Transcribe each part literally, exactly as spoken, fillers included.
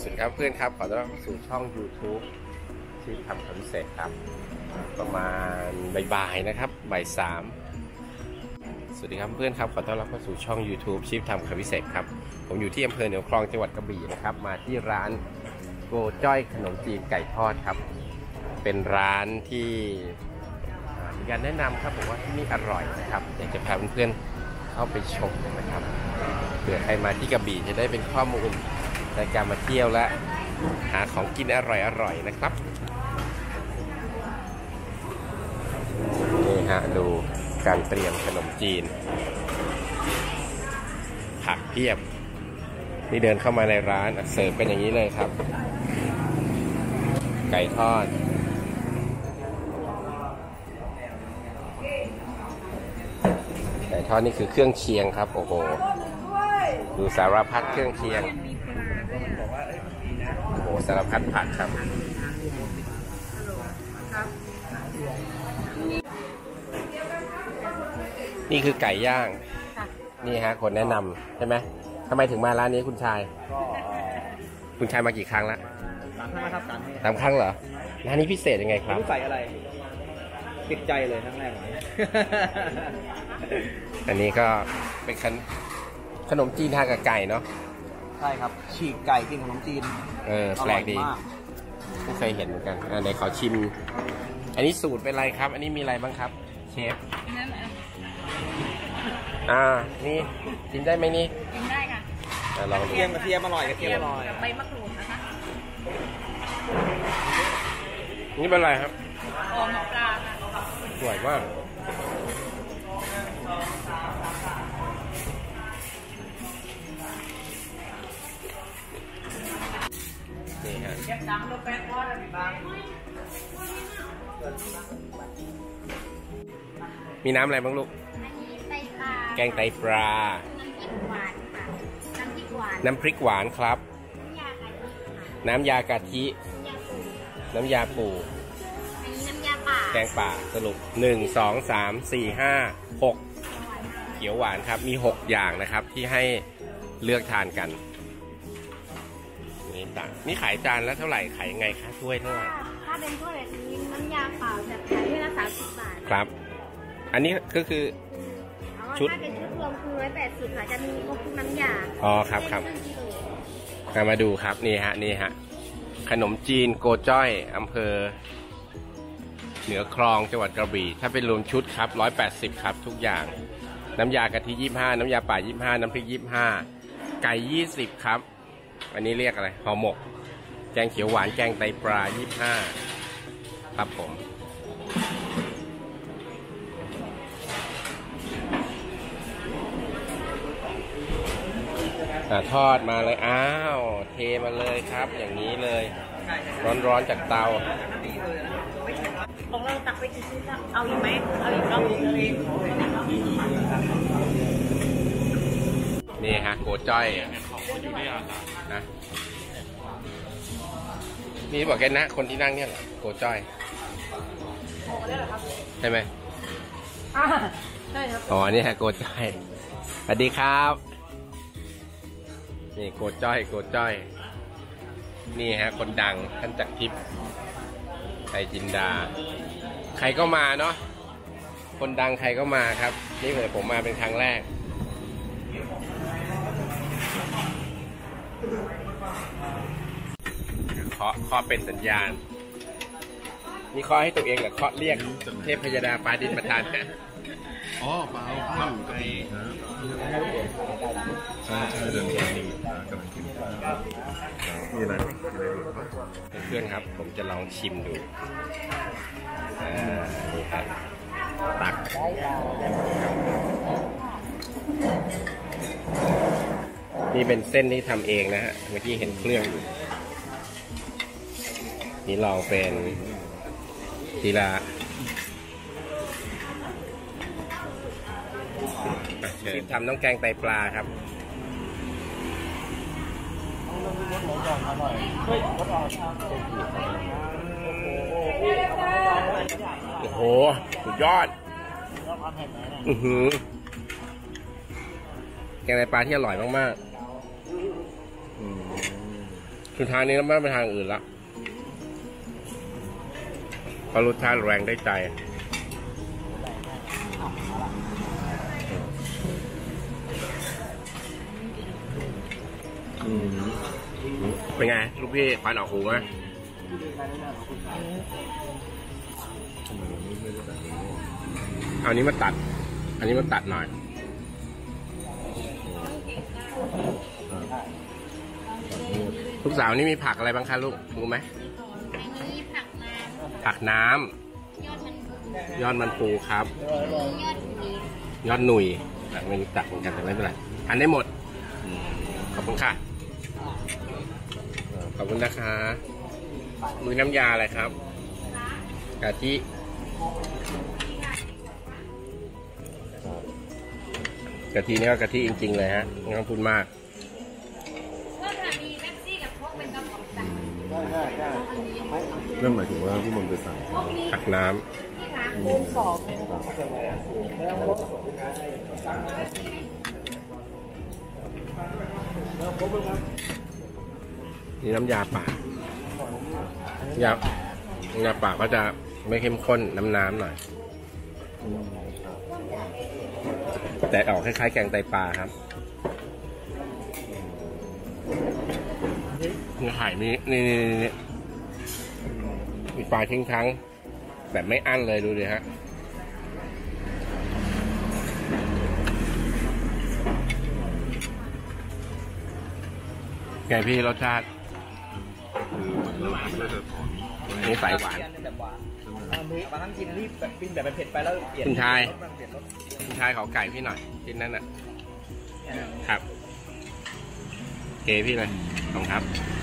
สวัสดีครับเพื่อนครับขอต้อนรับสู่ช่อง ยูทูบ ที่ทำคำพิเศษครับประมาณบ่ายๆนะครับบ่ายสามสวัสดีครับเพื่อนครับขอต้อนรับเข้าสู่ช่อง ยูทูบ ที่ทำคำพิเศษครับผมอยู่ที่อำเภอเหนือคลองจังหวัดกระบี่นะครับมาที่ร้านโกจ้อยขนมจีนไก่ทอดครับเป็นร้านที่มีการแนะนำครับผมว่าที่นี่อร่อยนะครับอยากจะพาเพื่อนๆเข้าไปชมนะครับเผื่อใครมาที่กระบี่จะได้เป็นข้อมูลในการมาเที่ยวและหาของกินอร่อยๆนะครับนี่ฮะดูการเตรียมขนมจีนผักเพียบนี่เดินเข้ามาในร้านเสิร์ฟเป็นอย่างนี้เลยครับไก่ทอดไก่ทอดนี่คือเครื่องเคียงครับโอ้โหดูสารพัดเครื่องเคียงโอ้โหสารพัดผักครับนี่คือไก่ย่างนี่ฮะคนแนะนำใช่ไหมทำไมถึงมาร้านนี้คุณชายคุณชายมากี่ครั้งแล้วสามครั้งครับสามครั้งเหรอร้านนี้พิเศษยังไงครับรู้ใส่อะไรติดใจเลยทั้งแรกอันนี้ก็เป็นขนมจีนทานกับไก่เนาะใช่ครับฉีกไก่กินขนมจีนเออแปลกดีไม่เคยเห็นเหมือนกันอ่าเดี๋ยวขอชิมอันนี้สูตรเป็นอะไรครับอันนี้มีอะไรบ้างครับเชฟอ่านี่กินได้ไหมนี่กินได้ค่ะลองดูกระเทียมกระเทียมอร่อยกระเทียมอร่อยใบมะกรูดนะคะนี่เป็นอะไรครับหอมปลาค่ะสวยมากนี่ฮะมีน้ำอะไรบ้างลูกแกงไตปลาน้ำพริกหวานครับน้ำยากะทิน้ำยาปูแกงป่าสรุปหนึ่งสองสามสี่ห้าหกเขียวหวานครับมีหกอย่างนะครับที่ให้เลือกทานกันนี่ต่างนี่ขายจานแล้วเท่าไหร่ขายยังไงคะถ้วยเท่าไหร่ถ้าเป็นถ้วยแบบนี้น้ำยาเปล่าจะขายถ้วยละสามสิบบาทครับอันนี้ก็คือชุดถ้าเป็นชุดรวมคือร้อยแปดสิบค่ะจะมีครบทุกน้ำยาอ๋อครับครับมาดูครับนี่ฮะนี่ฮะขนมจีนโกจ้อยอำเภอเหนือคลองจังหวัดกระบี่ถ้าเป็นรวมชุดครับร้อยแปดสิบครับทุกอย่างน้ำยากะทิยี่สิบห้าน้ำยาป่ายี่สิบห้าน้ำพริกยี่สิบห้าไก่ยี่สิบครับอันนี้เรียกอะไรห่อหมกแกงเขียวหวานแกงไตปลายี่สิบห้าครับผมทอดมาเลยอ้าวเทมาเลยครับอย่างนี้เลยร้อนๆจากเตาของเราตักไปกี่ชิ้นเอาอีกไหมเอาอีกรอบนึงนี่ฮะโกจ้อยนะนี่บอกแกนะคนที่นั่งเนี่ยเหรอโกจ้อยใช่ไหมใช่ครับอ๋อนี่ฮะโกจ้อยสวัสดีครับนี่โกจ้อยโกจ้อยนี่ฮะคนดังท่านจักรทิพย์ไทยจินดาใครก็มาเนาะคนดังใครก็มาครับนี่เลยผมมาเป็นครั้งแรกเคาะเคาะเป็นสัญญาณนี่เคาะให้ตัวเองหรือเคาะเรียกเทพพยดาฟ้าดินประทานนะอ๋อเปล่าข้าวไก่ใช่ใช่เดินทางกำลังกินมีอะไรเพื่อนครับผมจะลองชิมดูอ่านี่ครับตักนี่เป็นเส้นที่ทำเองนะฮะเมื่อกี้เห็นเครื่องอยู่นี่ลองเป็นทีละชิมทำน้องแกงไตปลาครับโอ้โหสุดยอดอือหือแกงไตปลาที่อร่อยมากๆสุดท้ายนี้เราไม่ไปทางอื่นละเพราะรสชาติแรงได้ใจอืมเป็นไงลูกพี่ควันออกหูไหมทำไมเราไม่ไม่ได้แบบนี้เอาอันนี้มาตัด อันนี้มาตัดหน่อยลูกสาวนี่มีผักอะไรบ้างคะลูกรู้ไหมอันนี้ผักน้ผักน้ำำยอดมันยอดมันปูครับยอดหมียอดหนุ่ยอ่ะไม่รู้จักเหมือนกันแต่ไม่เป็นไรทานได้หมด ขอบคุณค่ะ ขอบคุณนะคะมือน้ำยาอะไรครับกะทิกะทินี่ก็กะทิจริงๆเลยฮะไม่ต้องพูดมากก็จะมีแม็กซี่กับพวกเป็นกระป๋องใส่นั่นหมายถึงว่าที่มันไปสั่งผักน้ที่ร้านคูณสองำนี่น้ำยาป่ายาน้ำยาป่าก็จะไม่เข้มข้นน้ำน้ำหน่อย แต่ออกคล้ายๆแกงไตปลาครับมีไข่มีนี่นี่นี่มีปลาทิ้งทั้งแบบไม่อั้นเลยดูดิฮะไงพี่รสชาติคือมันเริ่มจะถอนนี่สายหวานแบบหวานบางครั้งกินรีบแบบกินแบบเผ็ดไปแล้วเปลี่ยนคุณชายรสมันเปลี่ยนรสคุณชายขอไก่พี่หน่อยชิ้นนั้นน่ะครับเกพี่เลยขอบคุณครับ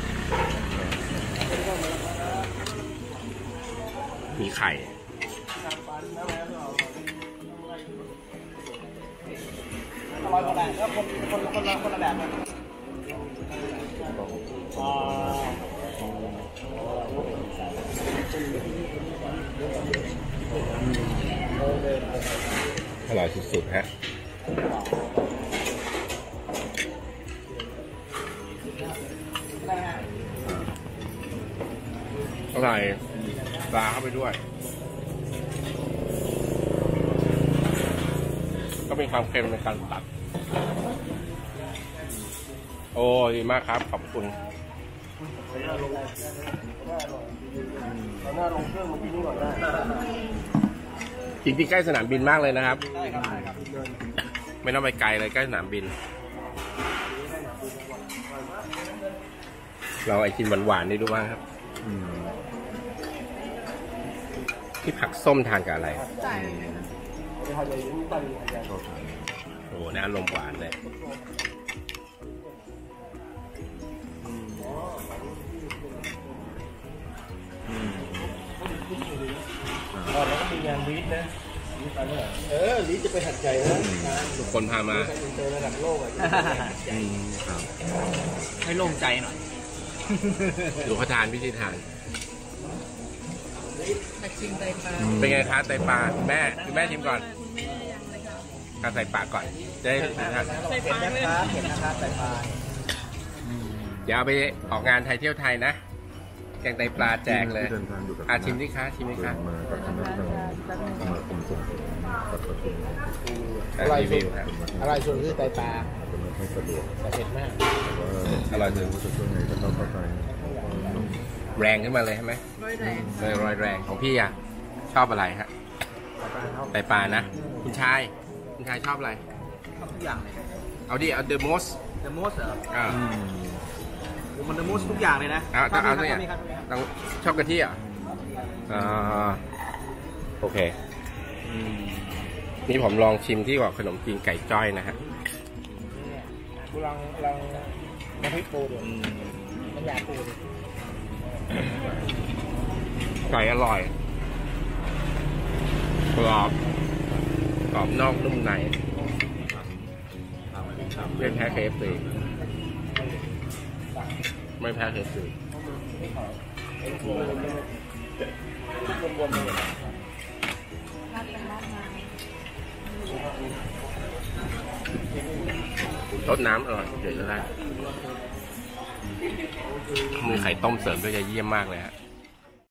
มีไข่อร่อยกว่าแบบแล้วคนคนคนละคนละแบบกันอ๋ออร่อยสุดๆฮะอร่อยปลาเข้าไปด้วย ก็มีความเค็มในการตัด โอ้ดีมากครับ ขอบคุณหน้าลงเครื่องมาที่นี่ก่อนได้จริงๆใกล้สนามบินมากเลยนะครับได้ครับได้ครับไม่ต้องไปไกลเลยใกล้สนามบิน เราไอกินหวานๆนี่ดูบ้างครับอืมที่ผักส้มทานกับอะไรใช่ชอบทานโอ้น่าอารมณ์หวานเลยอ๋อแล้วก็มีงานลีดนะเออลีดจะไปหัดใจนะทุกคนพามาเจอระดับโลกอ่ะอืมครับให้โล่งใจหน่อยดูเขาทานพิธีทานผักชิงไตปลาเป็นไงคะไตปลาคุณแม่คุณแม่ชิมก่อนการใส่ปลาก่อนจะได้นะครับเห็นนะครับเห็นนะครับใส่ปลาเดี๋ยวเอาไปออกงานไทยเที่ยวไทยนะ แกงไตปลาแจกเลยที่เดินทางอยู่กับอาชิมดิคะชิมดิเดิคะนมากับคณะทางสมาคมส่งเสริมกับกระทรวงอร่อยสุดครับอร่อยสุดคือไตปลาจะไม่ค่อยสะดวกแต่เผ็ดมากแต่ว่าอร่อยสุดจะช่วยไงก็ต้องเข้าใจแรงขึ้นมาเลยใช่ไหมร้อยแรงเลยรอยแรงของพี่อะชอบอะไรฮะไตปลานะ คุณชายคุณชายชอบอะไรชอบทุกอย่างเลยเอาดิเอา the most The most เหรออ่าอืมมัน The most ทุกอย่างเลยนะเอาต้องเอาด้วยมีอ่ะครับมีครับต้องชอบกะทิอ่ะอ่าโอเค นี่ผมลองชิมที่ว่าขนมจีนไก่จ้อยนะฮะกูลองลองน้ำพริกปูดูน้ำยาปูดูไก่อร่อยกรอบกรอบนอกนุ่มในไม่แพ้ เค เอฟ ซี ไม่แพ้ เค เอฟ ซี รสน้ำอร่อยเด็ดเลยมีไข่ต้มเสริมด้วยจะเยี่ยมมากเลยฮะ